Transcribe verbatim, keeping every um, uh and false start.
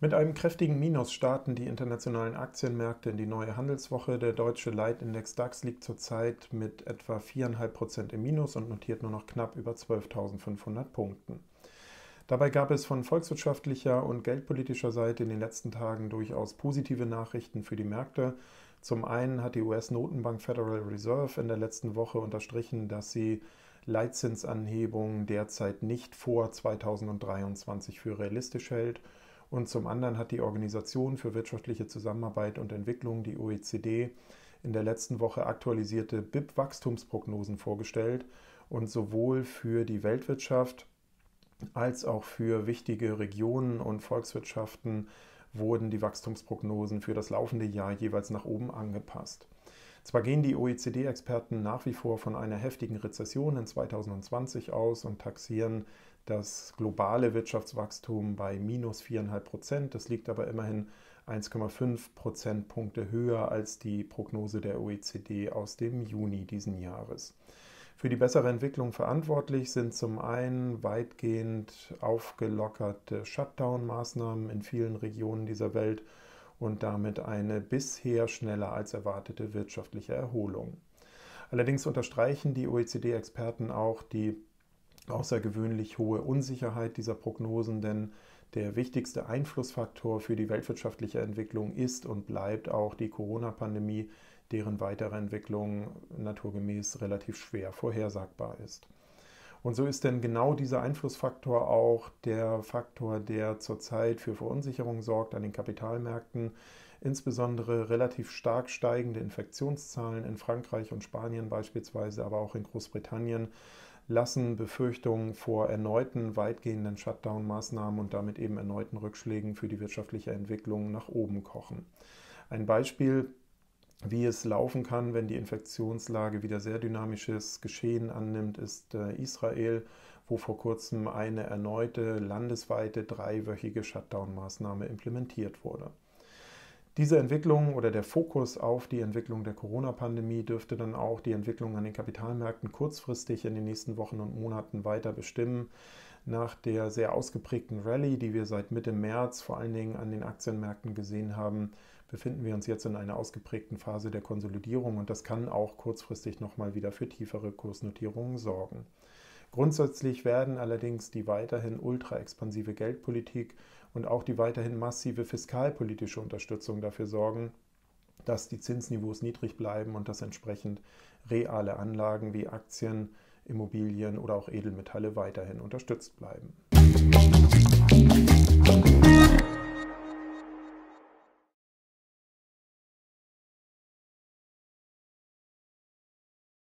Mit einem kräftigen Minus starten die internationalen Aktienmärkte in die neue Handelswoche. Der deutsche Leitindex DAX liegt zurzeit mit etwa vier Komma fünf Prozent im Minus und notiert nur noch knapp über zwölftausendfünfhundert Punkten. Dabei gab es von volkswirtschaftlicher und geldpolitischer Seite in den letzten Tagen durchaus positive Nachrichten für die Märkte. Zum einen hat die U S-Notenbank Federal Reserve in der letzten Woche unterstrichen, dass sie Leitzinsanhebungen derzeit nicht vor zweitausenddreiundzwanzig für realistisch hält. Und zum anderen hat die Organisation für wirtschaftliche Zusammenarbeit und Entwicklung, die O E C D, in der letzten Woche aktualisierte B I P-Wachstumsprognosen vorgestellt und sowohl für die Weltwirtschaft als auch für wichtige Regionen und Volkswirtschaften wurden die Wachstumsprognosen für das laufende Jahr jeweils nach oben angepasst. Zwar gehen die O E C D-Experten nach wie vor von einer heftigen Rezession in zweitausendzwanzig aus und taxieren das globale Wirtschaftswachstum bei minus vier Komma fünf Prozent. Das liegt aber immerhin eins Komma fünf Prozentpunkte höher als die Prognose der O E C D aus dem Juni diesen Jahres. Für die bessere Entwicklung verantwortlich sind zum einen weitgehend aufgelockerte Shutdown-Maßnahmen in vielen Regionen dieser Welt und damit eine bisher schneller als erwartete wirtschaftliche Erholung. Allerdings unterstreichen die O E C D-Experten auch die außergewöhnlich hohe Unsicherheit dieser Prognosen, denn der wichtigste Einflussfaktor für die weltwirtschaftliche Entwicklung ist und bleibt auch die Corona-Pandemie, deren weitere Entwicklung naturgemäß relativ schwer vorhersagbar ist. Und so ist denn genau dieser Einflussfaktor auch der Faktor, der zurzeit für Verunsicherung sorgt an den Kapitalmärkten. Insbesondere relativ stark steigende Infektionszahlen in Frankreich und Spanien beispielsweise, aber auch in Großbritannien, lassen Befürchtungen vor erneuten weitgehenden Shutdown-Maßnahmen und damit eben erneuten Rückschlägen für die wirtschaftliche Entwicklung nach oben kochen. Ein Beispiel, wie es laufen kann, wenn die Infektionslage wieder sehr dynamisches Geschehen annimmt, ist Israel, wo vor kurzem eine erneute landesweite dreiwöchige Shutdown-Maßnahme implementiert wurde. Diese Entwicklung oder der Fokus auf die Entwicklung der Corona-Pandemie dürfte dann auch die Entwicklung an den Kapitalmärkten kurzfristig in den nächsten Wochen und Monaten weiter bestimmen. Nach der sehr ausgeprägten Rallye, die wir seit Mitte März vor allen Dingen an den Aktienmärkten gesehen haben, befinden wir uns jetzt in einer ausgeprägten Phase der Konsolidierung und das kann auch kurzfristig nochmal wieder für tiefere Kursnotierungen sorgen. Grundsätzlich werden allerdings die weiterhin ultra-expansive Geldpolitik und auch die weiterhin massive fiskalpolitische Unterstützung dafür sorgen, dass die Zinsniveaus niedrig bleiben und dass entsprechend reale Anlagen wie Aktien, Immobilien oder auch Edelmetalle weiterhin unterstützt bleiben.